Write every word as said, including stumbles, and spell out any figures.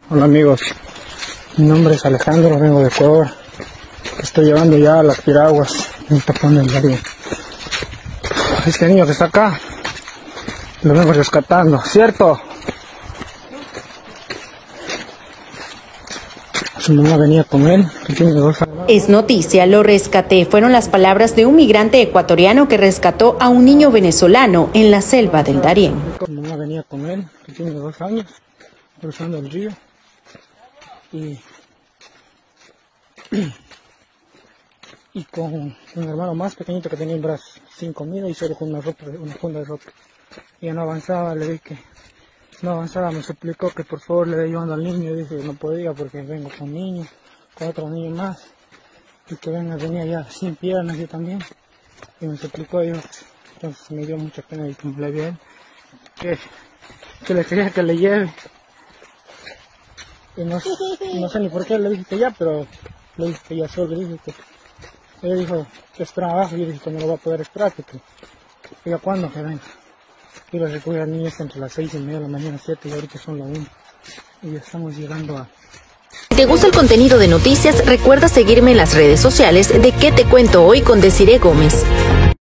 Hola amigos, mi nombre es Alejandro, vengo de Ecuador. Estoy llevando ya a las piraguas en tapón del Darién. Este niño que está acá lo vengo rescatando, ¿cierto? Su mamá venía con él, que tiene dos años. Es noticia, lo rescaté. Fueron las palabras de un migrante ecuatoriano que rescató a un niño venezolano en la selva del Darién. Su mamá venía con él, que tiene dos años, cruzando el río. Y, y con un hermano más pequeñito que tenía en brazos, sin comida y solo con una ropa, una funda de ropa. Y ya no avanzaba, le dije que no avanzaba, me suplicó que por favor le dé llevando al niño. Y dije que no podía porque vengo con niños, con otro niño más, y que venga, venía ya sin piernas yo también. Y me suplicó, yo, entonces me dio mucha pena y como le vi a él, que, que le quería que le lleve. Y no, no sé ni por qué le dije que ya, pero le dije que ya solo, le dije que él dijo que espera abajo, y yo dije que no lo va a poder esperar, que diga cuándo que venga. Y lo recogí al niño entre las seis y media de la mañana, siete, y ahorita son las una. Y ya estamos llegando a... Si te gusta el contenido de noticias, recuerda seguirme en las redes sociales de ¿Qué te cuento hoy con Desiree Gómez?